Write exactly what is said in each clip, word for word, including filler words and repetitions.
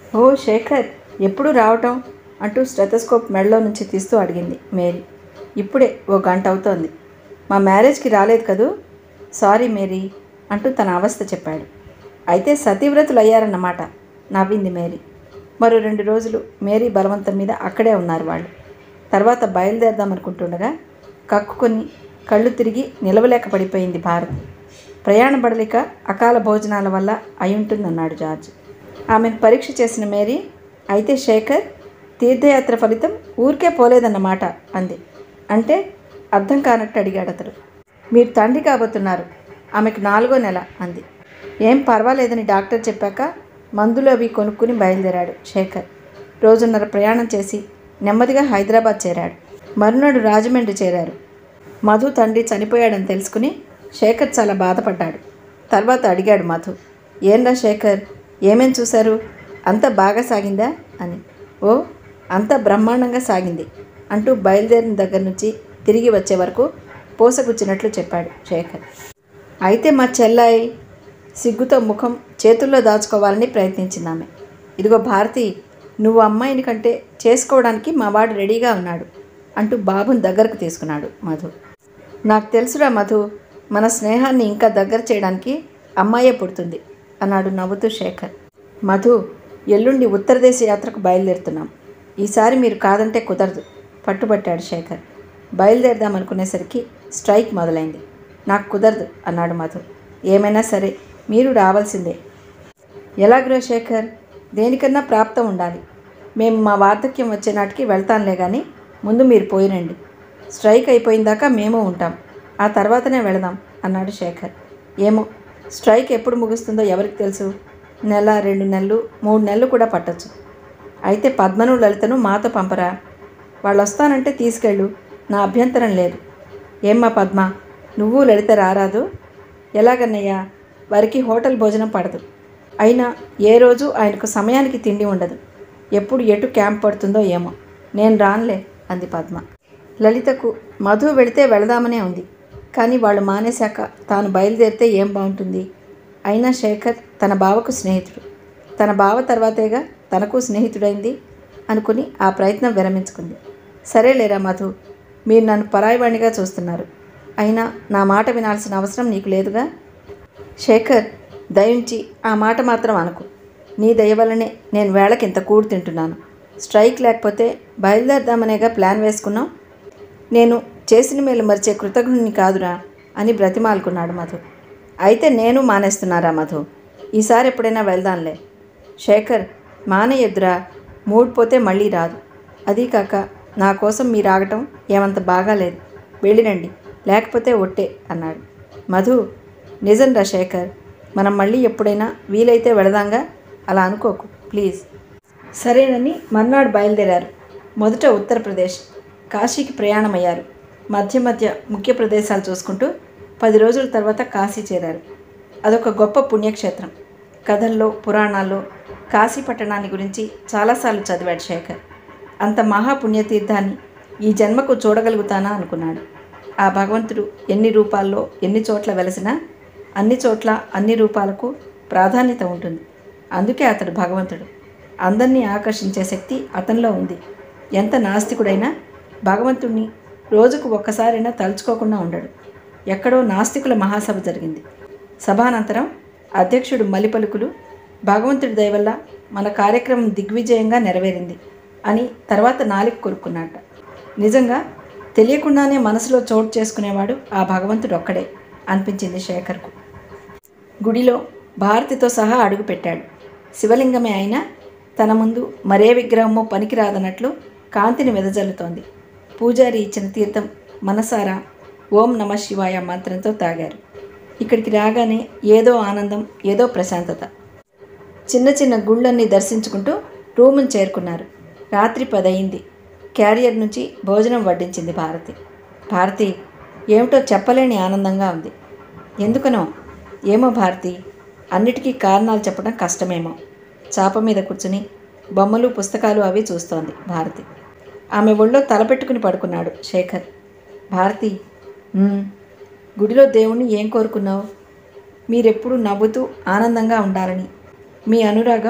ఓ శేఖర్, ఎప్పుడు రావటం అంటూ స్టెథోస్కోప్ మెడలో నుంచి తీస్తూ అడిగింది మేరీ. ఇప్పుడే ఓ గంట అవుతోంది. మా మ్యారేజ్కి రాలేదు కదూ? సారీ మేరీ అంటూ తన అవస్థ చెప్పాడు. అయితే సతీవ్రతులు అయ్యారన్నమాట, నవ్వింది మేరీ. మరో రెండు రోజులు మేరీ బలవంతం మీద అక్కడే ఉన్నారు వాళ్ళు. తర్వాత బయలుదేరదామనుకుంటుండగా కక్కుకొని కళ్ళు తిరిగి నిలవలేక పడిపోయింది భారతి. ప్రయాణ బడలిక అకాల భోజనాల వల్ల అయుంటుందన్నాడు జార్జ్. ఆమెను పరీక్ష చేసిన మేరీ, అయితే శేఖర్ తీర్థయాత్ర ఫలితం ఊరికే పోలేదన్నమాట అంది. అంటే అర్థం కానట్టు అడిగాడు అతడు. మీరు తండ్రి కాబోతున్నారు, ఆమెకు నాలుగో నెల అంది. ఏం పర్వాలేదని డాక్టర్ చెప్పాక మందులు అవి కొనుక్కుని బయలుదేరాడు శేఖర్. రోజున్నర ప్రయాణం చేసి నెమ్మదిగా హైదరాబాద్ చేరాడు. మరునాడు రాజమండ్రి చేరారు. మధు తండ్రి చనిపోయాడని తెలుసుకుని శేఖర్ చాలా బాధపడ్డాడు. తర్వాత అడిగాడు మధు, ఏంరా శేఖర్, ఏమేం చూశారు? అంత బాగా సాగిందా అని. ఓ, అంత బ్రహ్మాండంగా సాగింది అంటూ బయలుదేరిన దగ్గర నుంచి తిరిగి వచ్చే వరకు పోసగుచ్చినట్లు చెప్పాడు శేఖర్. అయితే మా చెల్లాయి సిగ్గుతో ముఖం చేతుల్లో దాచుకోవాలని ప్రయత్నించింది ఆమె. ఇదిగో భారతి, నువ్వు అమ్మాయిని కంటే చేసుకోవడానికి మా వాడు రెడీగా ఉన్నాడు అంటూ బాబుని దగ్గరకు తీసుకున్నాడు మధు. నాకు తెలుసురా మధు, మన స్నేహాన్ని ఇంకా దగ్గర చేయడానికి అమ్మాయే పుడుతుంది అన్నాడు నవ్వుతూ శేఖర్. మధు, ఎల్లుండి ఉత్తరదేశ యాత్రకు బయలుదేరుతున్నాం. ఈసారి మీరు కాదంటే కుదరదు పట్టుబట్టాడు శేఖర్. బయలుదేరదామనుకునేసరికి స్ట్రైక్ మొదలైంది. నాకు కుదరదు అన్నాడు మధు. ఏమైనా సరే మీరు రావాల్సిందే. ఎలాగో శేఖర్, దేనికన్నా ప్రాప్తం ఉండాలి. మేము మా వార్ధక్యం వచ్చే నాటికి వెళ్తాంలే కానీ ముందు మీరు పోయినండి. స్ట్రైక్ అయిపోయిందాకా మేము ఉంటాం, ఆ తర్వాతనే వెళదాం అన్నాడు శేఖర్. ఏమో, స్ట్రైక్ ఎప్పుడు ముగుస్తుందో ఎవరికి తెలుసు? నెల, రెండు నెలలు, మూడు నెలలు కూడా పట్టచ్చు. అయితే పద్మను లలితను మాతో పంపరా? వాళ్ళు వస్తానంటే తీసుకెళ్ళు, నా అభ్యంతరం లేదు. ఏమ్మా పద్మ, నువ్వు లలిత రారాదు? ఎలాగన్నయ్యా, వారికి హోటల్ భోజనం పడదు. అయినా ఏ రోజు ఆయనకు సమయానికి తిండి ఉండదు. ఎప్పుడు ఎటు క్యాంప్ పడుతుందో ఏమో. నేను రానులే అంది పద్మ. లలితకు మధు వెళితే వెళదామనే ఉంది, కానీ వాళ్ళు మానేశాక తాను బయలుదేరితే ఏం బాగుంటుంది? అయినా శేఖర్ తన బావకు స్నేహితుడు, తన బావ తర్వాతేగా తనకు స్నేహితుడైంది అనుకుని ఆ ప్రయత్నం విరమించుకుంది. సరేలేరా మధు, మీరు నన్ను పరాయివాణిగా చూస్తున్నారు. అయినా నా మాట వినాల్సిన అవసరం నీకు లేదుగా. శేఖర్, దయించి ఆ మాట మాత్రం అనుకు. నీ దయ వల్లనే నేను వేళకింత కూడు తింటున్నాను. స్ట్రైక్ లేకపోతే బయలుదేరదామనేగా ప్లాన్ వేసుకున్నాం. నేను చేసిన మేలు మరిచే కృతజ్ఞుని కాదురా అని బ్రతిమాలుకున్నాడు మధు. అయితే నేను మానేస్తున్నారా మధు? ఈసారి ఎప్పుడైనా వెళ్దాంలే. శేఖర్, మానేయొద్దురా, మూడిపోతే మళ్ళీ రాదు. అదీ కాక నా కోసం మీరు ఆగటం ఏమంత బాగాలేదు. వెళ్ళిరండి, లేకపోతే ఒట్టే అన్నాడు. మధు, నిజంరా శేఖర్, మనం మళ్ళీ ఎప్పుడైనా వీలైతే వెళదాంగా, అలా అనుకోకు ప్లీజ్. సరేనని మర్నాడు బయలుదేరారు. మొదట ఉత్తరప్రదేశ్, కాశీకి ప్రయాణమయ్యారు. మధ్య మధ్య ముఖ్య ప్రదేశాలు చూసుకుంటూ పది రోజుల తర్వాత కాశీ చేరారు. అదొక గొప్ప పుణ్యక్షేత్రం. కథల్లో, పురాణాల్లో కాశీ పట్టణాన్ని గురించి చాలాసార్లు చదివాడు శేఖర్. అంత మహాపుణ్యతీర్థాన్ని ఈ జన్మకు చూడగలుగుతానా అనుకున్నాడు. ఆ భగవంతుడు ఎన్ని రూపాల్లో ఎన్ని చోట్ల వెలసినా అన్ని చోట్ల అన్ని రూపాలకు ప్రాధాన్యత ఉంటుంది. అందుకే అతడు భగవంతుడు. అందరినీ ఆకర్షించే శక్తి అతనిలో ఉంది. ఎంత నాస్తికుడైనా భగవంతుణ్ణి రోజుకు ఒక్కసారైనా తలుచుకోకుండా ఉండడు. ఎక్కడో నాస్తికుల మహాసభ జరిగింది. సభానంతరం అధ్యక్షుడు మలిపలుకులు, భగవంతుడి దయవల్ల మన కార్యక్రమం దిగ్విజయంగా నెరవేరింది అని తర్వాత నాలిక కొరుక్కున్నట్ట. నిజంగా తెలియకుండానే మనసులో చోటు చేసుకునేవాడు ఆ భగవంతుడు ఒక్కడే అనిపించింది శేఖర్కు. గుడిలో భారతితో సహా అడుగుపెట్టాడు. శివలింగమే అయినా తన ముందు మరే విగ్రహమో పనికిరాదన్నట్లు కాంతిని వెదజల్లుతోంది. పూజారి ఇచ్చిన తీర్థం మనసారా ఓం నమ శివాయ మంత్రంతో తాగారు. ఇక్కడికి రాగానే ఏదో ఆనందం, ఏదో ప్రశాంతత. చిన్న చిన్న గుళ్ళన్నీ దర్శించుకుంటూ రూమును చేరుకున్నారు. రాత్రి పదయింది. క్యారియర్ నుంచి భోజనం వడ్డించింది భారతి. భారతి, ఏమిటో చెప్పలేని ఆనందంగా ఉంది. ఎందుకనో ఏమో భారతి, అన్నిటికీ కారణాలు చెప్పడం కష్టమేమో. చాప మీద కూర్చుని బొమ్మలు, పుస్తకాలు అవి చూస్తోంది భారతి. ఆమె ఒళ్ళో తలపెట్టుకుని పడుకున్నాడు శేఖర్. భారతి, గుడిలో దేవుణ్ణి ఏం కోరుకున్నావు? మీరెప్పుడు నవ్వుతూ ఆనందంగా ఉండాలని, మీ అనురాగం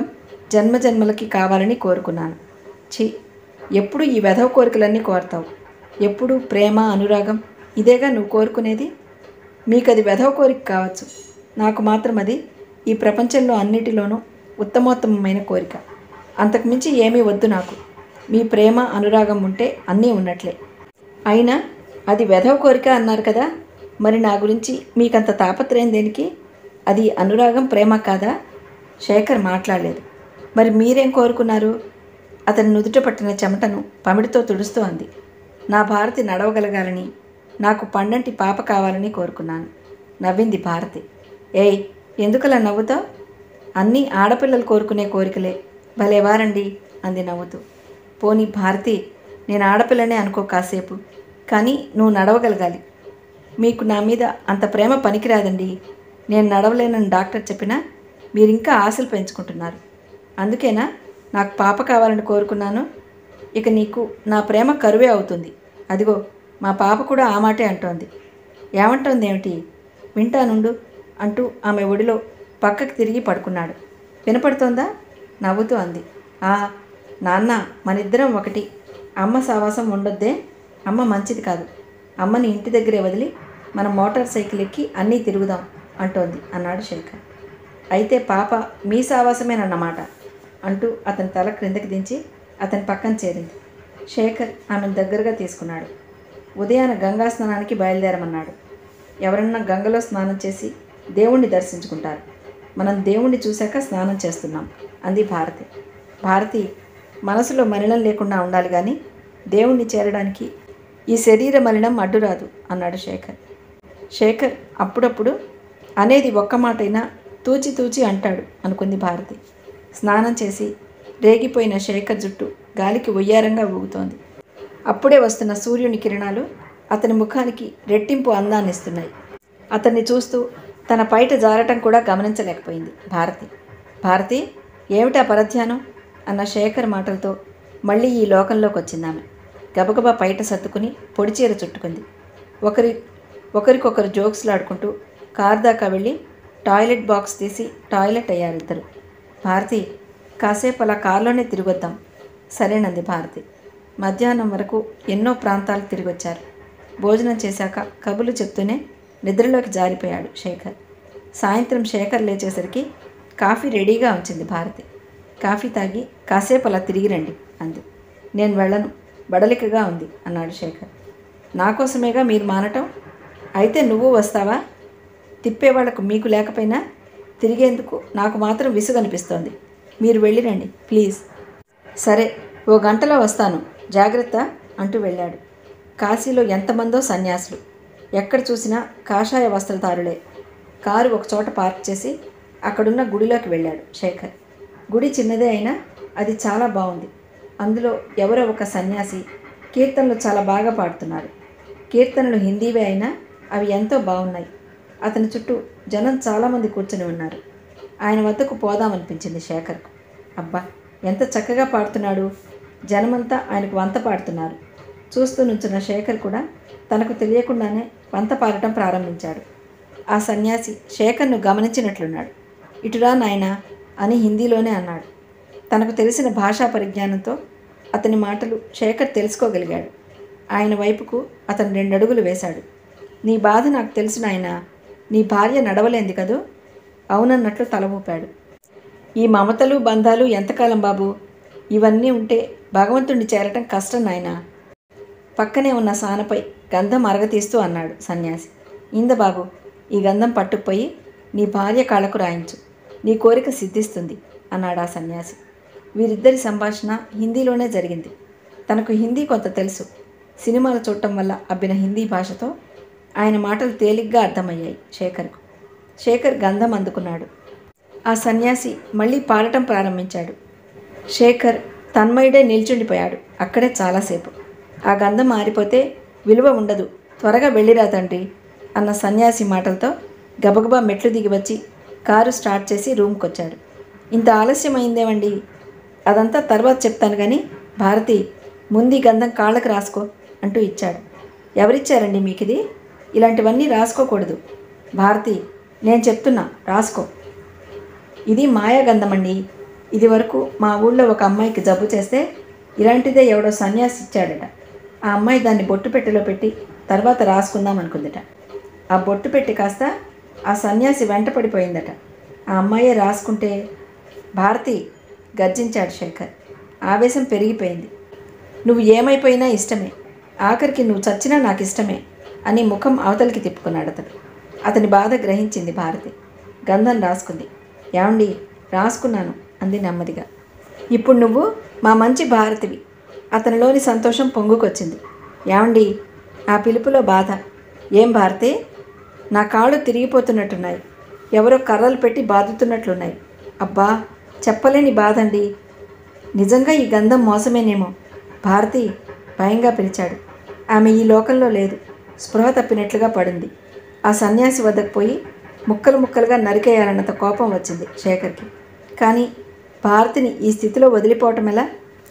జన్మ జన్మలకి కావాలని కోరుకున్నాను. ఛీ, ఎప్పుడు ఈ వెధవ కోరికలన్నీ కోరతావు? ఎప్పుడు ప్రేమ, అనురాగం ఇదేగా నువ్వు కోరుకునేది. మీకు అది వెధవ కోరిక కావచ్చు, నాకు మాత్రం అది ఈ ప్రపంచంలో అన్నిటిలోనూ ఉత్తమోత్తమమైన కోరిక. అంతకుమించి ఏమీ వద్దు నాకు. మీ ప్రేమ, అనురాగం ఉంటే అన్నీ ఉన్నట్లే. అయినా అది వెధవ కోరిక అన్నారు కదా, మరి నా గురించి మీకంత తాపత్రయం దేనికి? అది అనురాగం, ప్రేమ కాదా? శేఖర్ మాట్లాడలేదు. మరి మీరేం కోరుకున్నారు? అతని నుదుట పట్టిన చెమటను పమిడితో తుడుస్తూ అంది. నా భారతి నడవగలగాలని, నాకు పండంటి పాప కావాలని కోరుకున్నాను. నవ్వింది భారతి. ఏయ్, ఎందుకలా నవ్వుతావు? అన్నీ ఆడపిల్లలు కోరుకునే కోరికలే. భలేవారండి అంది నవ్వుతూ. పోనీ భారతి, నేను ఆడపిల్లనే అనుకో కాసేపు, కానీ నువ్వు నడవగలగాలి. మీకు నా మీద అంత ప్రేమ పనికిరాదండి. నేను నడవలేనని డాక్టర్ చెప్పినా మీరింకా ఆశలు పెంచుకుంటున్నారు. అందుకేనా నాకు పాప కావాలని కోరుకున్నాను. ఇక నీకు నా ప్రేమ కరువే అవుతుంది. అదిగో మా పాప కూడా ఆ మాటే అంటోంది. ఏమంటోంది ఏమిటి? వింటానుండు అంటూ ఆమె ఒడిలో పక్కకి తిరిగి పడుకున్నాడు. వినపడుతోందా? నవ్వుతూ అంది. ఆ నాన్న, మనిద్దరం ఒకటి. అమ్మ సావాసం ఉండొద్దే. అమ్మ మంచిది కాదు. అమ్మని ఇంటి దగ్గరే వదిలి మనం మోటార్ సైకిల్ ఎక్కి అన్నీ తిరుగుదాం అంటోంది అన్నాడు శేఖర్. అయితే పాప మీ సావాసమేనన్నమాట అంటూ అతని తల క్రిందకి దించి అతని పక్కన చేరింది. శేఖర్ ఆమెను దగ్గరగా తీసుకున్నాడు. ఉదయాన గంగా స్నానానికి బయలుదేరమన్నాడు. ఎవరన్నా గంగలో స్నానం చేసి దేవుణ్ణి దర్శించుకుంటారు. మనం దేవుణ్ణి చూశాక స్నానం చేస్తున్నాం అంది భారతి. భారతి, మనసులో మలినం లేకుండా ఉండాలి కానీ దేవుణ్ణి చేరడానికి ఈ శరీర మలినం అడ్డురాదు అన్నాడు శేఖర్. శేఖర్ అప్పుడప్పుడు అనేది ఒక్క మాటైనా తూచి తూచి అంటాడు అనుకుంది భారతి. స్నానం చేసి రేగిపోయిన శేఖర్ జుట్టు గాలికి ఒయ్యారంగా ఊగుతోంది. అప్పుడే వస్తున్న సూర్యుని కిరణాలు అతని ముఖానికి రెట్టింపు అందాన్నిస్తున్నాయి. అతన్ని చూస్తూ తన పైట జారటం కూడా గమనించలేకపోయింది భారతి. భారతి, ఏమిటా పరధ్యానం అన్న శేఖర్ మాటలతో మళ్ళీ ఈ లోకంలోకి వచ్చిందామె. గబగబా పైట సర్దుకుని పొడిచీర చుట్టుకుంది. ఒకరి ఒకరికొకరు జోక్స్లాడుకుంటూ కార్ దాకా వెళ్ళి టాయిలెట్ బాక్స్ తీసి టాయిలెట్ అయ్యారిద్దరు. భారతి, కాసేపు అలా కారులోనే తిరిగొద్దాం. సరేనంది భారతి. మధ్యాహ్నం వరకు ఎన్నో ప్రాంతాలు తిరిగొచ్చారు. భోజనం చేశాక కబుర్లు చెప్తూనే నిద్రలోకి జారిపోయాడు శేఖర్. సాయంత్రం శేఖర్ లేచేసరికి కాఫీ రెడీగా ఉంచింది భారతి. కాఫీ తాగి కాసేపు అలా తిరిగి రండి అంది. నేను వెళ్ళను, బడలికగా ఉంది అన్నాడు శేఖర్. నా కోసమేగా మీరు మానటం. అయితే నువ్వు వస్తావా? తిప్పేవాళ్లకు మీకు లేకపోయినా తిరిగేందుకు నాకు మాత్రం విసుగనిపిస్తోంది. మీరు వెళ్ళిరండి ప్లీజ్. సరే, ఓ గంటలో వస్తాను, జాగ్రత్త అంటూ వెళ్ళాడు. కాశీలో ఎంతమందో సన్యాసులు, ఎక్కడ చూసినా కాషాయ వస్త్రధారులే. కారు ఒకచోట పార్క్ చేసి అక్కడున్న గుడిలోకి వెళ్ళాడు శేఖర్. గుడి చిన్నదే అయినా అది చాలా బాగుంది. అందులో ఎవరో ఒక సన్యాసి కీర్తనలు చాలా బాగా పాడుతున్నాడు. కీర్తనలు హిందీవే అయినా అవి ఎంతో బాగున్నాయి. అతని చుట్టూ జనం చాలామంది కూర్చొని ఉన్నారు. ఆయన వద్దకు పోదామనిపించింది శేఖర్కు. అబ్బా, ఎంత చక్కగా పాడుతున్నాడు! జనమంతా ఆయనకు వంత పాడుతున్నారు. చూస్తూ నుంచున్న శేఖర్ కూడా తనకు తెలియకుండానే వంత పాడటం ప్రారంభించాడు. ఆ సన్యాసి శేఖర్ను గమనించినట్లున్నాడు. ఇటురా నాయనా అని హిందీలోనే అన్నాడు. తనకు తెలిసిన భాషా పరిజ్ఞానంతో అతని మాటలు శేఖర్ తెలుసుకోగలిగాడు. ఆయన వైపుకు అతను రెండడుగులు వేశాడు. నీ బాధ నాకు తెలుసు నాయనా, నీ భార్య నడవలేంది కదూ? అవునన్నట్లు తల ఊపాడు. ఈ మమతలు బంధాలు ఎంతకాలం బాబు? ఇవన్నీ ఉంటే భగవంతుణ్ణి చేరటం కష్టం నాయనా. పక్కనే ఉన్న సానపై గంధం అరగతీస్తూ అన్నాడు సన్యాసి. ఇంద బాబు, ఈ గంధం పట్టుకుపోయి నీ భార్య కాళ్ళకు రాయించు, నీ కోరిక సిద్ధిస్తుంది అన్నాడు ఆ సన్యాసి. వీరిద్దరి సంభాషణ హిందీలోనే జరిగింది. తనకు హిందీ కొంత తెలుసు. సినిమాలు చూడటం వల్ల అబ్బిన హిందీ భాషతో ఆయన మాటలు తేలిగ్గా అర్థమయ్యాయి శేఖర్కు. శేఖర్ గంధం అందుకున్నాడు. ఆ సన్యాసి మళ్ళీ పాడటం ప్రారంభించాడు. శేఖర్ తన్మయుడే నిల్చుండిపోయాడు అక్కడే చాలాసేపు. ఆ గంధం ఆరిపోతే విలువ ఉండదు, త్వరగా వెళ్ళిరా తండ్రి అన్న సన్యాసి మాటలతో గబగబా మెట్లు దిగి వచ్చి కారు స్టార్ట్ చేసి రూమ్కి వచ్చాడు. ఇంత ఆలస్యం అయిందేమండి? అదంతా తర్వాత చెప్తాను కానీ భారతి, ముందు గంధం కాళ్ళకు రాసుకో అంటూ ఇచ్చాడు. ఎవరిచ్చారండి మీకు ఇది? ఇలాంటివన్నీ రాసుకోకూడదు. భారతి, నేను చెప్తున్నా రాసుకో. ఇది మాయాగంధం అండి. ఇది వరకు మా ఊళ్ళో ఒక అమ్మాయికి జబ్బు చేస్తే ఇలాంటిదే ఎవడో సన్యాసి ఇచ్చాడట. ఆ అమ్మాయి దాన్ని బొట్టు పెట్టెలో పెట్టి తర్వాత రాసుకుందాం అనుకుందట. ఆ బొట్టు పెట్టి కాస్త ఆ సన్యాసి వెంట పడిపోయిందట. ఆ అమ్మాయే రాసుకుంటే భారతి గర్జించాడు శేఖర్. ఆవేశం పెరిగిపోయింది. నువ్వు ఏమైపోయినా ఇష్టమే, ఆఖరికి నువ్వు చచ్చినా నాకు ఇష్టమే అని ముఖం అవతలికి తిప్పుకున్నాడు అతడు. అతని బాధ గ్రహించింది భారతి. గంధం రాసుకుంది. ఏమండి, రాసుకున్నాను అంది నెమ్మదిగా. ఇప్పుడు నువ్వు మా మంచి భారతివి. అతనిలోని సంతోషం పొంగుకొచ్చింది. ఏమండి, ఆ పిలుపులో బాధ. ఏం భారతి? నా కాళ్ళు తిరిగిపోతున్నట్టున్నాయి. ఎవరో కర్రలు పెట్టి బాదుతున్నట్లున్నాయి. అబ్బా, చెప్పలేని బాధ అండి. నిజంగా ఈ గంధం మోసమేనేమో. భారతి భయంగా పిలిచాడు. ఆమె ఈ లోకంలో లేదు. స్పృహ తప్పినట్లుగా పడింది. ఆ సన్యాసి వద్దకు పోయి ముక్కలు ముక్కలుగా నరికేయాలన్నంత కోపం వచ్చింది శేఖర్కి. కానీ భారతిని ఈ స్థితిలో వదిలిపోవటం ఎలా?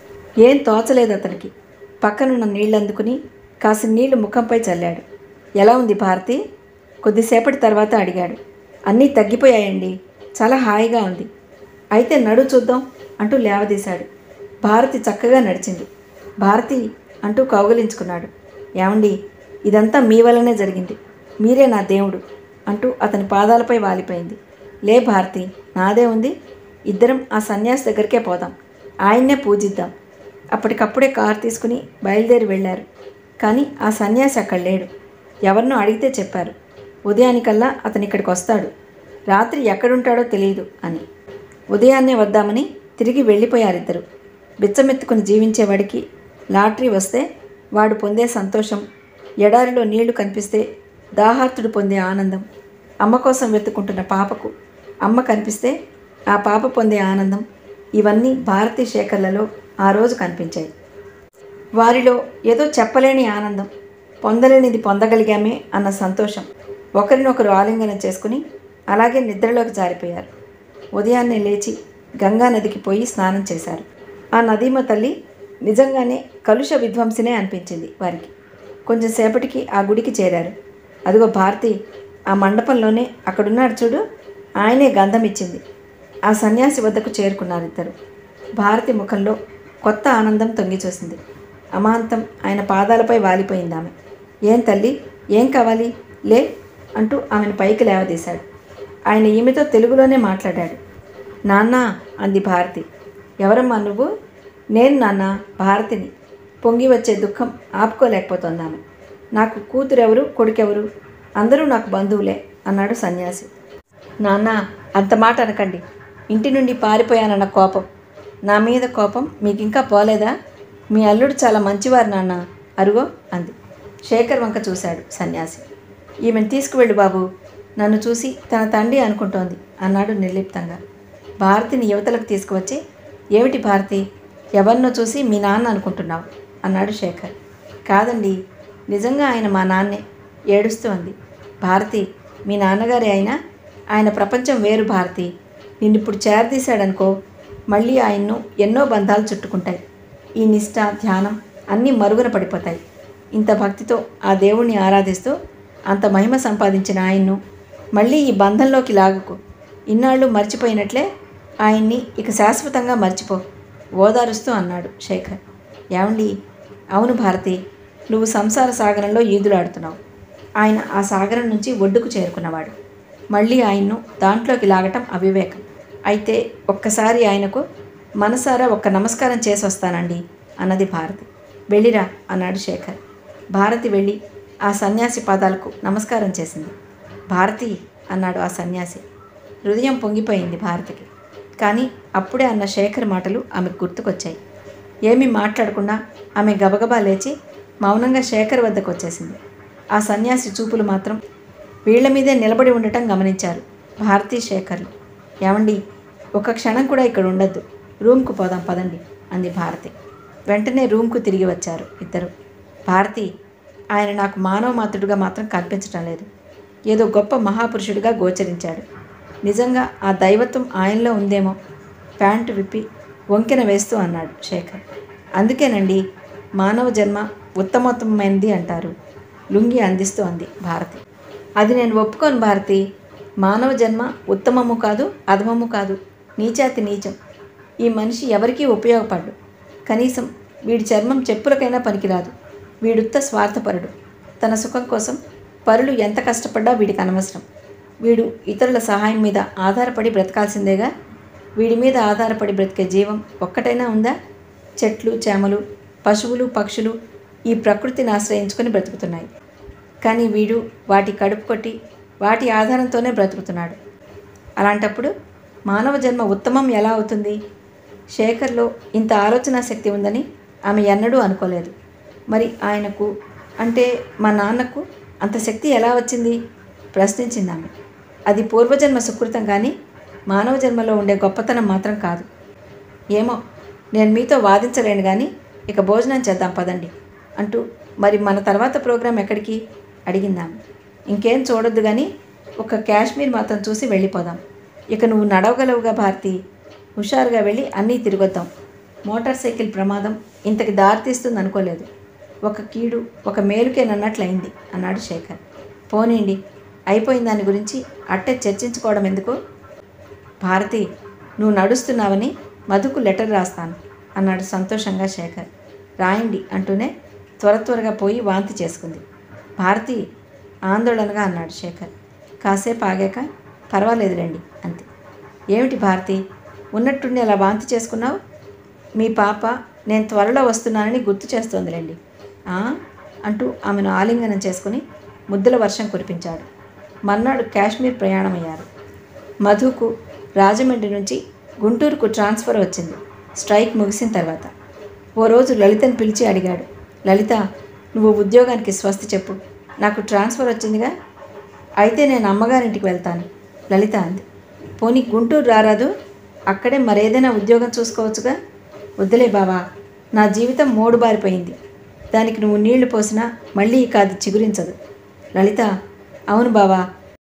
ఏం తోచలేదు అతనికి. పక్కనున్న నీళ్ళు అందుకుని కాసిన నీళ్లు ముఖంపై చల్లాడు. ఎలా ఉంది భారతి? కొద్దిసేపటి తర్వాత అడిగాడు. అన్నీ తగ్గిపోయాయండి, చాలా హాయిగా ఉంది. అయితే నడు చూద్దాం అంటూ లేవదీశాడు. భారతి చక్కగా నడిచింది. భారతి అంటూ కౌగిలించుకున్నాడు. ఏమండి, ఇదంతా మీ వల్లనే జరిగింది. మీరే నా దేవుడు అంటూ అతని పాదాలపై వాలిపోయింది. లే భారతి, నాదే ఉంది. ఇద్దరం ఆ సన్యాసి దగ్గరికే పోదాం, ఆయన్నే పూజిద్దాం. అప్పటికప్పుడే కారు తీసుకుని బయలుదేరి వెళ్ళారు. కానీ ఆ సన్యాసి అక్కడ లేడు. ఎవరినో అడిగితే చెప్పారు, ఉదయానికల్లా అతను ఇక్కడికి వస్తాడు, రాత్రి ఎక్కడుంటాడో తెలియదు అని. ఉదయాన్నే వద్దామని తిరిగి వెళ్ళిపోయారిద్దరు. బిచ్చమెత్తుకుని జీవించేవాడికి లాటరీ వస్తే వాడు పొందే సంతోషం, ఎడారిలో నీళ్లు కనిపిస్తే దాహార్తుడు పొందే ఆనందం, అమ్మ కోసం వెతుక్కుంటున్న పాపకు అమ్మ కనిపిస్తే ఆ పాప పొందే ఆనందం, ఇవన్నీ భారతీ శేఖర్లలో ఆ రోజు కనిపించాయి. వారిలో ఏదో చెప్పలేని ఆనందం, పొందలేనిది పొందగలిగామే అన్న సంతోషం. ఒకరినొకరు ఆలింగనం చేసుకుని అలాగే నిద్రలోకి జారిపోయారు. ఉదయాన్నే లేచి గంగా నదికి పోయి స్నానం చేశారు. ఆ నదీమ తల్లి నిజంగానే కలుష విధ్వంసినే అనిపించింది వారికి. కొంచెం సేపటికి ఆ గుడికి చేరారు. అదిగో భారతి, ఆ మండపంలోనే అక్కడున్నాడు చూడు, ఆయనే గంధం ఇచ్చింది. ఆ సన్యాసి వద్దకు చేరుకున్నారు ఇద్దరు. భారతి ముఖంలో కొత్త ఆనందం తొంగి చూసింది. అమాంతం ఆయన పాదాలపై వాలిపోయింది ఆమె. ఏం తల్లి, ఏం కావాలి, లే అంటూ ఆమెను పైకి లేవదీశాడు. ఆయన ఈమెతో తెలుగులోనే మాట్లాడాడు. నాన్న అంది భారతి. ఎవరమ్మా నువ్వు? నేను నాన్న, భారతిని. పొంగి వచ్చే దుఃఖం ఆపుకోలేకపోతుంది ఆమె. నాకు కూతురెవరు, కొడుకెవరు? అందరూ నాకు బంధువులే అన్నాడు సన్యాసి. నాన్న, అంత మాట అనకండి. ఇంటి నుండి పారిపోయానన్న కోపం, నా మీద కోపం మీకు ఇంకా పోలేదా? మీ అల్లుడు చాలా మంచివారు నాన్న, అరుగో అంది. శేఖర్ వంక చూశాడు సన్యాసి. ఈమెను తీసుకువెళ్ళు బాబు, నన్ను చూసి తన తండ్రి అనుకుంటోంది అన్నాడు నిర్లిప్తంగా. భారతిని యువతలకు తీసుకువచ్చి, ఏమిటి భారతి, ఎవరినో చూసి మీ నాన్న అనుకుంటున్నావు అన్నాడు శేఖర్. కాదండి, నిజంగా ఆయన మా నాన్నే, ఏడుస్తూ అంది. భారతి, మీ నాన్నగారే అయినా ఆయన ప్రపంచం వేరు భారతి. నిన్నిప్పుడు చేరదీశాడనుకో, మళ్ళీ ఆయన్ను ఎన్నో బంధాలు చుట్టుకుంటాయి. ఈ నిష్ఠ, ధ్యానం అన్నీ మరుగున పడిపోతాయి. ఇంత భక్తితో ఆ దేవుణ్ణి ఆరాధిస్తూ అంత మహిమ సంపాదించిన ఆయన్ను మళ్ళీ ఈ బంధంలోకి లాగకు. ఇన్నాళ్ళు మర్చిపోయినట్లే ఆయన్ని ఇక శాశ్వతంగా మర్చిపో ఓదారుస్తూ అన్నాడు శేఖర్. ఏమండి, అవును భారతి, నువ్వు సంసార సాగరంలో ఈదులాడుతున్నావు. ఆయన ఆ సాగరం నుంచి ఒడ్డుకు చేరుకున్నవాడు. మళ్ళీ ఆయన్ను దాంట్లోకి లాగటం అవివేకం. అయితే ఒక్కసారి ఆయనకు మనసారా ఒక్క నమస్కారం చేసి వస్తానండి అన్నది భారతి. వెళ్ళిరా అన్నాడు శేఖర్. భారతి వెళ్ళి ఆ సన్యాసి పాదాలకు నమస్కారం చేసింది. భారతి అన్నాడు ఆ సన్యాసి. హృదయం పొంగిపోయింది భారతికి. కానీ అప్పుడే అన్న శేఖర్ మాటలు ఆమెకు గుర్తుకొచ్చాయి. ఏమీ మాట్లాడకుండా ఆమె గబగబా లేచి మౌనంగా శేఖర్ వద్దకు వచ్చేసింది. ఆ సన్యాసి చూపులు మాత్రం వీళ్ల మీదే నిలబడి ఉండటం గమనించారు భారతీ శేఖర్లు. ఏమండి, ఒక క్షణం కూడా ఇక్కడ ఉండద్దు, రూమ్కు పోదాం పదండి అంది భారతి. వెంటనే రూమ్కు తిరిగి వచ్చారు ఇద్దరు. భారతి, ఆయన నాకు మానవ మాతృడుగా మాత్రం కనిపించటం లేదు. ఏదో గొప్ప మహాపురుషుడిగా గోచరించాడు. నిజంగా ఆ దైవత్వం ఆయనలో ఉందేమో. ప్యాంటు విప్పి వంకెన వేస్తూ అన్నాడు శేఖర్. అందుకేనండి మానవ జన్మ ఉత్తమోత్తమైనది అంటారు, లుంగి అందిస్తూ అంది భారతి. అది నేను ఒప్పుకోను భారతి. మానవ జన్మ ఉత్తమము కాదు, అధమము కాదు, నీచాతి నీచం. ఈ మనిషి ఎవరికీ ఉపయోగపడు. కనీసం వీడి చర్మం చెప్పులకైనా పనికిరాదు. వీడుత్త స్వార్థపరుడు. తన సుఖం కోసం పరులు ఎంత కష్టపడ్డా వీడికి అనవసరం. వీడు ఇతరుల సహాయం మీద ఆధారపడి బ్రతకాల్సిందేగా. వీడి మీద ఆధారపడి బ్రతికే జీవం ఒక్కటైనా ఉందా? చెట్లు, చేమలు, పశువులు, పక్షులు ఈ ప్రకృతిని ఆశ్రయించుకొని బ్రతుకుతున్నాయి. కానీ వీడు వాటి కడుపు కొట్టి వాటి ఆధారంతోనే బ్రతుకుతున్నాడు. అలాంటప్పుడు మానవ జన్మ ఉత్తమం ఎలా అవుతుంది? శేఖర్లో ఇంత ఆలోచనా శక్తి ఉందని ఆమె ఎన్నడూ అనుకోలేదు. మరి ఆయనకు, అంటే మా నాన్నకు అంత శక్తి ఎలా వచ్చింది? ప్రశ్నించింది ఆమె. అది పూర్వజన్మ సుకృతం కానీ మానవ జన్మలో ఉండే గొప్పతనం మాత్రం కాదు. ఏమో, నేను మీతో వాదించలేను కానీ ఇక భోజనం చేద్దాం పదండి అంటూ, మరి మన తర్వాత ప్రోగ్రాం ఎక్కడికి అడిగిందాము. ఇంకేం చూడొద్దు కానీ ఒక కాశ్మీర్ మాత్రం చూసి వెళ్ళిపోదాం. ఇక నువ్వు నడవగలవుగా భారతి, హుషారుగా వెళ్ళి అన్నీ తిరిగొద్దాం. మోటార్ సైకిల్ ప్రమాదం ఇంతకి దారితీస్తుంది అనుకోలేదు. ఒక కీడు ఒక మేలుకేనన్నట్లయింది అన్నాడు శేఖర్. పోనీండి, అయిపోయిన దాని గురించి అట్టే చర్చించుకోవడం ఎందుకు? భారతి, నువ్వు నడుస్తున్నావని మధుకు లెటర్ రాస్తాను అన్నాడు సంతోషంగా శేఖర్. రాయండి అంటూనే త్వర త్వరగా పోయి వాంతి చేసుకుంది. భారతి ఆందోళనగా అన్నాడు శేఖర్. కాసేపు ఆగాక పర్వాలేదులేండి అంతే. ఏమిటి భారతి, ఉన్నట్టుండి అలా వాంతి చేసుకున్నావు? మీ పాప నేను త్వరలో వస్తున్నానని గుర్తు చేస్తోందిలేండి అంటూ ఆమెను ఆలింగనం చేసుకుని ముద్దుల వర్షం కురిపించాడు. మర్నాడు కాశ్మీర్ ప్రయాణమయ్యారు. మధుకు రాజమండ్రి నుంచి గుంటూరుకు ట్రాన్స్ఫర్ వచ్చింది స్ట్రైక్ ముగిసిన తర్వాత. ఓ రోజు లలితను పిలిచి అడిగాడు. లలిత, నువ్వు ఉద్యోగానికి స్వస్తి చెప్పు. నాకు ట్రాన్స్ఫర్ వచ్చిందిగా. అయితే నేను అమ్మగారింటికి వెళ్తాను లలిత అంది. పోనీ గుంటూరు రారాదు? అక్కడే మరేదైనా ఉద్యోగం చూసుకోవచ్చుగా. వద్దులే బావా, నా జీవితం మోడు బారిపోయింది. దానికి నువ్వు నీళ్లు పోసినా మళ్ళీ ఇక అది చిగురించదు. లలిత, అవును బావా,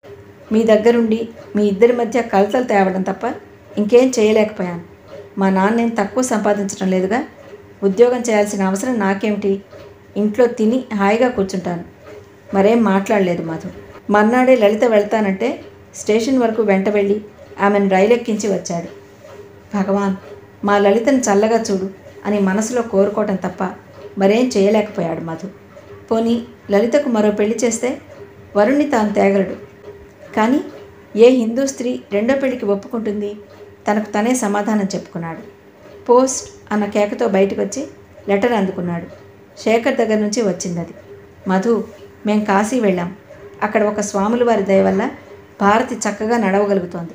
మీ దగ్గరుండి మీ ఇద్దరి మధ్య కలతలు తేవడం తప్ప ఇంకేం చేయలేకపోయాను. మా నాన్నేం తక్కువ సంపాదించడం లేదుగా. ఉద్యోగం చేయాల్సిన అవసరం నాకేమిటి? ఇంట్లో తిని హాయిగా కూర్చుంటాను. మరేం మాట్లాడలేదు మధు. మర్నాడే లలిత వెళ్తానంటే స్టేషన్ వరకు వెంట వెళ్ళి ఆమెను రైలెక్కించి వచ్చాడు. భగవాన్, మా లలితను చల్లగా చూడు అని మనసులో కోరుకోవటం తప్ప మరేం చేయలేకపోయాడు మధు. పోనీ లలితకు మరో పెళ్లి చేస్తే వరుణ్ణి తాను తేగలడు. కానీ ఏ హిందూ స్త్రీ రెండో పెళ్లికి ఒప్పుకుంటుంది? తనకు తనే సమాధానం చెప్పుకున్నాడు. పోస్ట్ అన్న కేకతో బయటకు వచ్చి లెటర్ అందుకున్నాడు. శేఖర్ దగ్గర నుంచి వచ్చింది అది. మధు, మేం కాశీ వెళ్ళాం. అక్కడ ఒక స్వాముల వారి దయ వల్ల భారతి చక్కగా నడవగలుగుతోంది.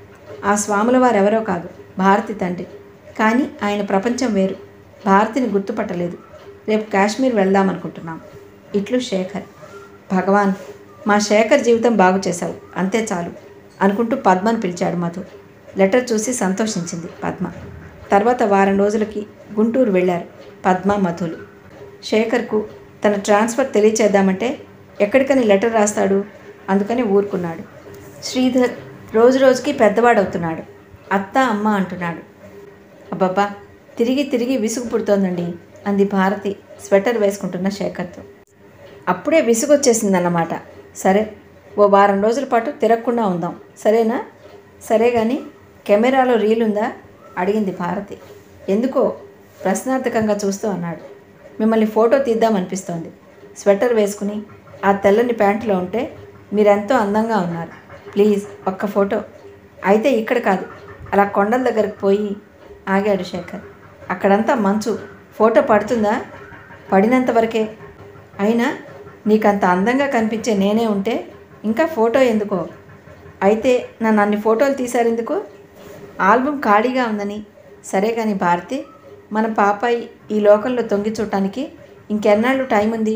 ఆ స్వాముల వారు ఎవరో కాదు, భారతి తండ్రి. కానీ ఆయన ప్రపంచం వేరు. భారతిని గుర్తుపట్టలేదు. రేపు కాశ్మీర్ వెళ్దామనుకుంటున్నాం. ఇట్లు శేఖర్. భగవాన్, మా శేఖర్ జీవితం బాగు చేశావు, అంతే చాలు అనుకుంటూ పద్మను పిలిచాడు మధు. లెటర్ చూసి సంతోషించింది పద్మ. తర్వాత వారం రోజులకి గుంటూరు వెళ్ళారు పద్మ, మధులు. శేఖర్కు తన ట్రాన్స్ఫర్ తెలియచేద్దామంటే ఎక్కడికని లెటర్ రాస్తాడు, అందుకని ఊరుకున్నాడు. శ్రీధర్ రోజు రోజుకి పెద్దవాడవుతున్నాడు. అత్త అమ్మ అంటున్నాడు. అబ్బబ్బా, తిరిగి తిరిగి విసుగు పుడుతోందండి అంది భారతి స్వెటర్ వేసుకుంటున్న శేఖర్తో. అప్పుడే విసుగొచ్చేసిందన్నమాట. సరే, ఓ వారం రోజుల పాటు తిరగకుండా ఉందాం, సరేనా? సరే కానీ కెమెరాలో రీల్ ఉందా అడిగింది భారతి. ఎందుకో ప్రశ్నార్థకంగా చూస్తూ అన్నాడు. మిమ్మల్ని ఫోటో తీద్దామనిపిస్తోంది. స్వెటర్ వేసుకుని ఆ తెల్లని ప్యాంటులో ఉంటే మీరెంతో అందంగా ఉన్నారు. ప్లీజ్ ఒక్క ఫోటో. అయితే ఇక్కడ కాదు, అలా కొండల దగ్గరకు పోయి ఆగాడు శేఖర్. అక్కడంతా మంచు, ఫోటో పడుతుందా? పడినంతవరకే. అయినా నీకంత అందంగా కనిపించే నేనే ఉంటే ఇంకా ఫోటో ఎందుకో? అయితే నన్ను అన్ని ఫోటోలు తీశారెందుకు? ఆల్బమ్ ఖాళీగా ఉందని. సరే కానీ భారతి, మన పాపాయి ఈ లోకంలో తొంగి చూడటానికి ఇంకెన్నాళ్ళు టైం ఉంది?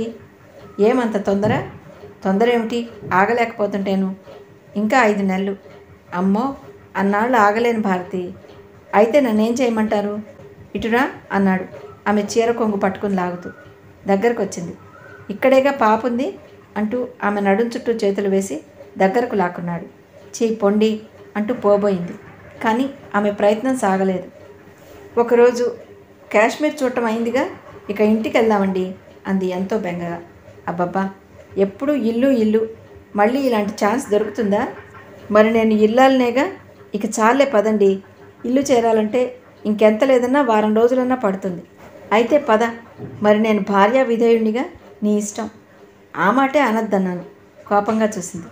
ఏమంత తొందర? తొందర ఏమిటి, ఆగలేకపోతుంటేను. ఇంకా ఐదు నెలలు. అమ్మో, అన్నాళ్ళు ఆగలేను భారతి. అయితే నన్నేం చేయమంటారు? ఇటురా అన్నాడు ఆమె చీర కొంగు పట్టుకుని లాగుతూ. దగ్గరకు వచ్చింది. ఇక్కడేగా పాప ఉంది అంటూ ఆమె నడుం చుట్టూ చేతులు వేసి దగ్గరకు లాక్కున్నాడు. చీ పొండి అంటూ పోబోయింది. కానీ ఆమె ప్రయత్నం సాగలేదు. ఒకరోజు కాశ్మీర్ చూడటం అయిందిగా, ఇక ఇంటికి వెళ్దామండి అంది ఎంతో బెంగగా. అబ్బబ్బా, ఎప్పుడూ ఇల్లు ఇల్లు, మళ్ళీ ఇలాంటి ఛాన్స్ దొరుకుతుందా? మరి నేను ఇల్లాలనేగా, ఇక చాలే పదండి. ఇల్లు చేరాలంటే ఇంకెంత లేదన్నా వారం రోజులన్నా పడుతుంది. అయితే పద, మరి నేను భార్యా విధేయునిగా నీ ఇష్టం. ఆ మాటే అనద్దన్నాను. కోపంగా చూసింది.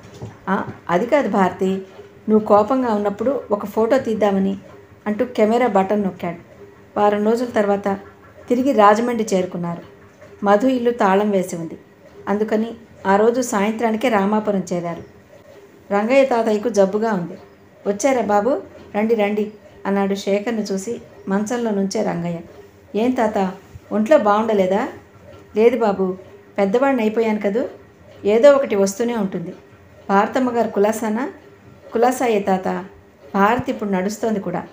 అది కాదు భారతి, నువ్వు కోపంగా ఉన్నప్పుడు ఒక ఫోటో తీద్దామని అంటూ కెమెరా బటన్ నొక్కాడు. వారం రోజుల తర్వాత తిరిగి రాజమండ్రి చేరుకున్నారు. మధు ఇల్లు తాళం వేసి ఉంది. అందుకని ఆ రోజు సాయంత్రానికే రామాపురం చేరారు. రంగయ్య తాతయ్యకు జబ్బుగా ఉంది. వచ్చారా బాబు, రండి రండి అన్నాడు శేఖర్ను చూసి మంచంలో నుంచే రంగయ్య. ఏం తాత, ఒంట్లో బాగుండలేదా? లేదు బాబు, పెద్దవాడిని అయిపోయాను కదూ, ఏదో ఒకటి వస్తూనే ఉంటుంది. భారతమ్మ గారు కులాసానా? కులాసాయే తాత, భారతి ఇప్పుడు నడుస్తోంది కూడా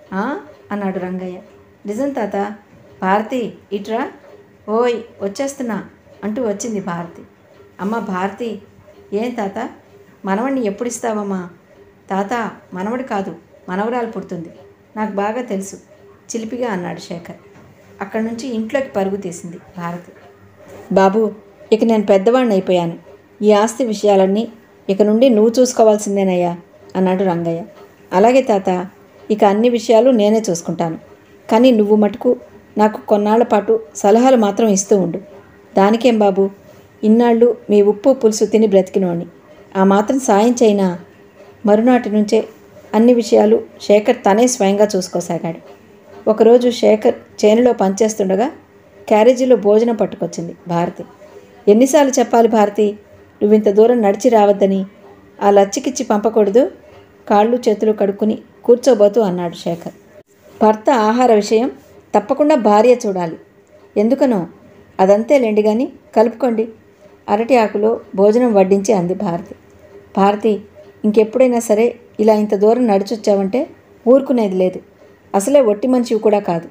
అన్నాడు రంగయ్య. నిజం తాత. భారతి ఇట్రా. ఓయ్ వచ్చేస్తున్నా అంటూ వచ్చింది భారతి. అమ్మ భారతి. ఏం తాత, మనవడిని ఎప్పుడు ఇస్తావమ్మా? తాత, మనవడు కాదు, మనవరాలు పుడుతుంది, నాకు బాగా తెలుసు చిలిపిగా అన్నాడు శేఖర్. అక్కడి నుంచి ఇంట్లోకి పరుగు తీసింది భారతి. బాబు, ఇక నేను పెద్దవాడిని అయిపోయాను. ఈ ఆస్తి విషయాలన్నీ ఇక నుండి నువ్వు చూసుకోవాల్సిందేనయ్యా అన్నాడు రంగయ్య. అలాగే తాత, ఇక అన్ని విషయాలు నేనే చూసుకుంటాను. కానీ నువ్వు మటుకు నాకు కొన్నాళ్ల పాటు సలహాలు మాత్రం ఇస్తూ ఉండు. దానికేం బాబు, ఇన్నాళ్ళు మీ ఉప్పు పులుసు తిని బ్రతికినోని, ఆ మాత్రం సాయం చేయినా? మరునాటి నుంచే అన్ని విషయాలు శేఖర్ తనే స్వయంగా చూసుకోసాగాడు. ఒకరోజు శేఖర్ చేనులో పనిచేస్తుండగా క్యారేజీలో భోజనం పట్టుకొచ్చింది భారతి. ఎన్నిసార్లు చెప్పాలి భారతి, నువ్వింత దూరం నడిచి రావద్దని? ఆ లచ్చికిచ్చి పంపకూడదు? కాళ్ళు చేతులు కడుక్కుని కూర్చోబోతూ అన్నాడు శేఖర్. భర్త ఆహార విషయం తప్పకుండా భార్య చూడాలి. ఎందుకనో? అదంతేలేండి కానీ కలుపుకోండి. అరటి ఆకులో భోజనం వడ్డించి అంది భారతి. భారతి, ఇంకెప్పుడైనా సరే ఇలా ఇంత దూరం నడిచొచ్చావంటే ఊరుకునేది లేదు. అసలే ఒట్టి మనిషివి కూడా కాదు.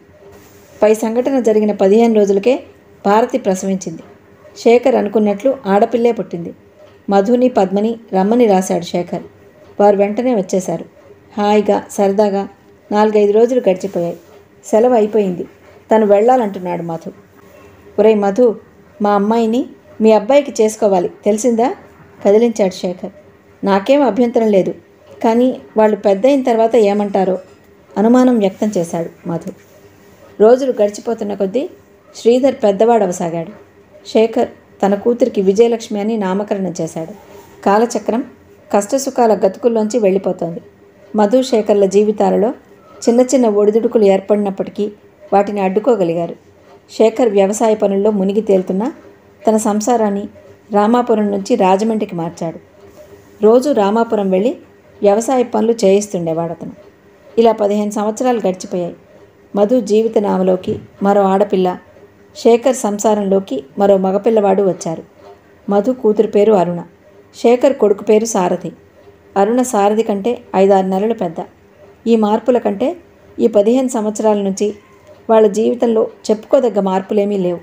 పై సంఘటన జరిగిన పదిహేను రోజులకే భారతి ప్రసవించింది. శేఖర్ అనుకున్నట్లు ఆడపిల్లే పుట్టింది. మధుని పద్మని రమ్మని రాశాడు శేఖర్. వారు వెంటనే వచ్చేశారు. హాయిగా సరదాగా నాలుగైదు రోజులు గడిచిపోయాయి. సెలవు అయిపోయింది. తను వెళ్ళాలంటున్నాడు మధు. ఒరేయ్ మధు, మా అమ్మాయిని మీ అబ్బాయికి చేసుకోవాలి, తెలిసిందా? కదిలించాడు శేఖర్. నాకేం అభ్యంతరం లేదు, కానీ వాళ్ళు పెద్ద అయిన తర్వాత ఏమంటారో అనుమానం వ్యక్తం చేశాడు మధు. రోజులు గడిచిపోతున్న కొద్దీ శ్రీధర్ పెద్దవాడవసాగాడు. శేఖర్ తన కూతురికి విజయలక్ష్మి అని నామకరణం చేశాడు. కాలచక్రం కష్టసుఖాల గతుకుల్లోంచి వెళ్ళిపోతోంది. మధు శేఖర్ల జీవితాలలో చిన్న చిన్న ఒడిదుడుకులు ఏర్పడినప్పటికీ వాటిని అడ్డుకోగలిగారు. శేఖర్ వ్యవసాయ పనుల్లో మునిగి తేలుతున్న తన సంసారాన్ని రామాపురం నుంచి రాజమండ్రికి మార్చాడు. రోజు రామాపురం వెళ్ళి వ్యవసాయ పనులు చేయిస్తుండేవాడు అతను. ఇలా పదిహేను సంవత్సరాలు గడిచిపోయాయి. మధు జీవిత నామలోకి మరో ఆడపిల్ల, శేఖర్ సంసారంలోకి మరో మగపిల్లవాడు వచ్చారు. మధు కూతురు పేరు అరుణ, శేఖర్ కొడుకు పేరు సారథి. అరుణ సారథి కంటే ఐదారు నెలలు పెద్ద. ఈ మార్పుల కంటే ఈ పదిహేను సంవత్సరాల నుంచి వాళ్ళ జీవితంలో చెప్పుకోదగ్గ మార్పులేమీ లేవు.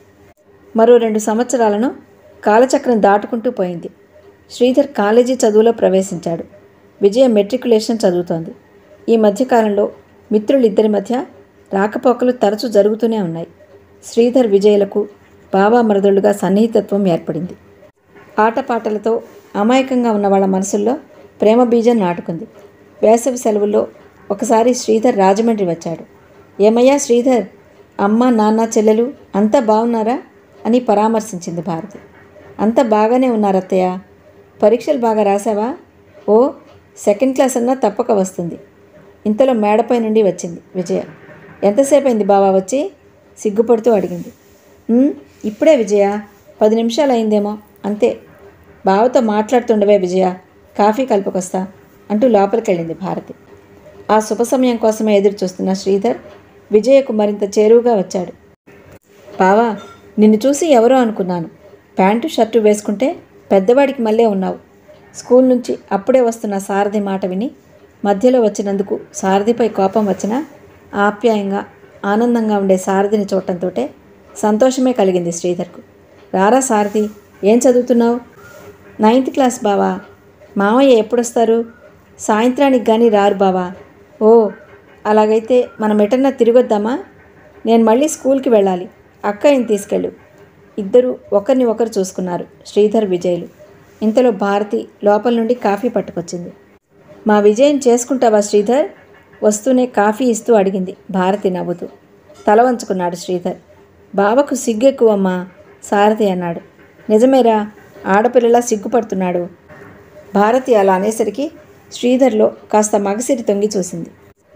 మరో రెండు సంవత్సరాలను కాలచక్రం దాటుకుంటూ పోయింది. శ్రీధర్ కాలేజీ చదువులో ప్రవేశించాడు. విజయ మెట్రికులేషన్ చదువుతోంది. ఈ మధ్యకాలంలో మిత్రులిద్దరి మధ్య రాకపోకలు తరచూ జరుగుతూనే ఉన్నాయి. శ్రీధర్ విజయలకు బాబా మరదళ్ళుగా సన్నిహితత్వం ఏర్పడింది. ఆటపాటలతో అమాయకంగా ఉన్న వాళ్ళ మనసుల్లో ప్రేమ బీజం నాటుకుంది. వేసవి సెలవుల్లో ఒకసారి శ్రీధర్ రాజమండ్రి వచ్చాడు. ఏమయ్యా శ్రీధర్, అమ్మ నాన్న చెల్లెలు అంతా బాగున్నారా అని పరామర్శించింది భారతి. అంతా బాగానే ఉన్నారత్తయ్య. పరీక్షలు బాగా రాసావా? ఓ, సెకండ్ క్లాస్ అన్నా తప్పక వస్తుంది. ఇంతలో మేడపై నుండి వచ్చింది విజయ. ఎంతసేపు అయింది బావా వచ్చి? సిగ్గుపడుతూ అడిగింది. ఇప్పుడే విజయ, పది నిమిషాలు అయిందేమో, అంతే. బావతో మాట్లాడుతుండవే విజయ, కాఫీ కలుపుకొస్తా అంటూ లోపలికి వెళ్ళింది భారతి. ఆ శుభ సమయం కోసమే ఎదురు చూస్తున్న శ్రీధర్ విజయకు మరింత చేరువుగా వచ్చాడు. బావా, నిన్ను చూసి ఎవరో అనుకున్నాను. ప్యాంటు షర్టు వేసుకుంటే పెద్దవాడికి మళ్ళీ ఉన్నావు. స్కూల్ నుంచి అప్పుడే వస్తున్న సారథి మాట విని మధ్యలో వచ్చినందుకు సారథిపై కోపం వచ్చినా ఆప్యాయంగా ఆనందంగా ఉండే సారథిని చూడటంతో సంతోషమే కలిగింది శ్రీధర్కు. రారా సారథి, ఏం చదువుతున్నావు? నైన్త్ క్లాస్ బావా. మామయ్య ఎప్పుడొస్తారు? సాయంత్రానికి కానీ రారు బావా. ఓ, అలాగైతే మనం ఎటన్నా తిరిగొద్దామా? నేను మళ్ళీ స్కూల్కి వెళ్ళాలి, అక్కయ్యని తీసుకెళ్ళు. ఇద్దరూ ఒకరిని ఒకరు చూసుకున్నారు శ్రీధర్ విజయ్లు. ఇంతలో భారతి లోపల నుండి కాఫీ పట్టుకొచ్చింది. మా విజయం చేసుకుంటావా శ్రీధర్? వస్తూనే కాఫీ ఇస్తూ అడిగింది భారతి నవ్వుతూ. తల వంచుకున్నాడు శ్రీధర్. బావకు సిగ్గెక్కువమ్మా, సారథి అన్నాడు. నిజమేరా, ఆడపిల్లలా సిగ్గుపడుతున్నాడు. భారతి అలా అనేసరికి శ్రీధర్లో కాస్త మగసిరి తొంగి చూసింది.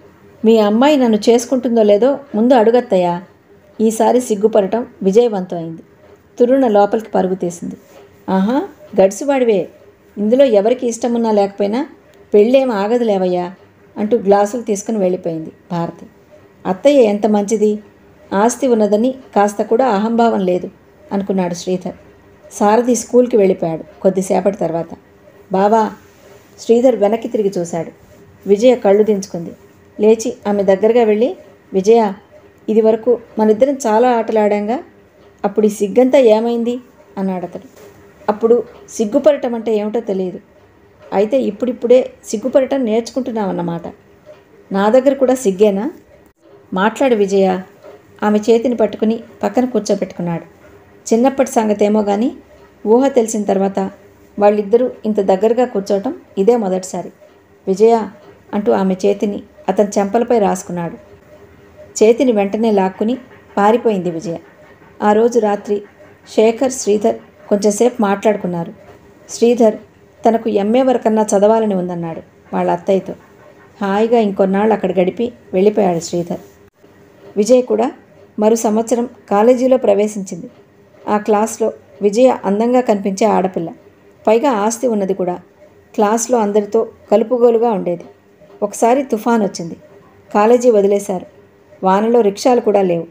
మీ అమ్మాయి నన్ను చేసుకుంటుందో లేదో ముందు అడుగత్తయ్యా. ఈసారి సిగ్గుపడటం విజయవంతం అయింది. తురుణ లోపలికి పరుగు తీసింది. ఆహా, గడిసివాడివే. ఇందులో ఎవరికి ఇష్టమున్నా లేకపోయినా పెళ్ళేం ఆగదులేవయ్యా అంటూ గ్లాసులు తీసుకుని వెళ్ళిపోయింది భారతి. అత్తయ్య ఎంత మంచిది, ఆస్తి ఉన్నదని కాస్త కూడా అహంభావం లేదు అనుకున్నాడు శ్రీధర్. సారథి స్కూల్కి వెళ్ళిపోయాడు కొద్దిసేపటి తర్వాత. బావా, శ్రీధర్ వెనక్కి తిరిగి చూశాడు. విజయ కళ్ళు దించుకుంది. లేచి ఆమె దగ్గరగా వెళ్ళి, విజయ, ఇది వరకు మనిద్దరం చాలా ఆటలాడాంగా, అప్పుడు ఈ సిగ్గంతా ఏమైంది అన్నాడు అతడు. అప్పుడు సిగ్గుపడటం అంటే ఏమిటో తెలియదు. అయితే ఇప్పుడిప్పుడే సిగ్గుపడటం నేర్చుకుంటున్నామన్నమాట. నా దగ్గర కూడా సిగ్గేనా? మాట్లాడు విజయ. ఆమె చేతిని పట్టుకుని పక్కన కూర్చోబెట్టుకున్నాడు. చిన్నప్పటి సంగతేమో కానీ ఊహ తెలిసిన తర్వాత వాళ్ళిద్దరూ ఇంత దగ్గరగా కూర్చోవటం ఇదే మొదటిసారి. విజయ అంటూ ఆమె చేతిని అతని చెంపలపై రాసుకున్నాడు. చేతిని వెంటనే లాక్కుని పారిపోయింది విజయ. ఆ రోజు రాత్రి శేఖర్, శ్రీధర్ కొంచెంసేపు మాట్లాడుకున్నారు. శ్రీధర్ తనకు ఎంఏ వరకన్నా చదవాలని ఉందన్నాడు వాళ్ళ అత్తయ్యతో. హాయిగా ఇంకొన్నాళ్ళు అక్కడ గడిపి వెళ్ళిపోయాడు శ్రీధర్. విజయ్ కూడా మరో సంవత్సరం కాలేజీలో ప్రవేశించింది. ఆ క్లాస్లో విజయ అందంగా కనిపించే ఆడపిల్ల, పైగా ఆస్తి ఉన్నది కూడా. క్లాస్లో అందరితో కలుపుగోలుగా ఉండేది. ఒకసారి తుఫాన్ వచ్చింది. కాలేజీ వదిలేశారు. వానలో రిక్షాలు కూడా లేవు.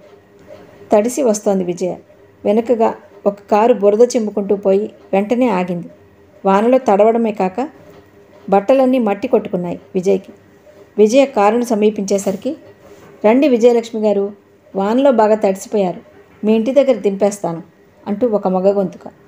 తడిసి వస్తోంది విజయ. వెనుకగా ఒక కారు బురద చిమ్ముకుంటూ పోయి వెంటనే ఆగింది. వానలో తడవడమే కాక బట్టలన్నీ మట్టి కొట్టుకున్నాయి విజయ్కి. విజయ కారును సమీపించేసరికి, రండి విజయలక్ష్మి గారు, వానలో బాగా తడిసిపోయారు, మీ ఇంటి దగ్గర దింపేస్తాను అంటూ ఒక మగ గొంతుక.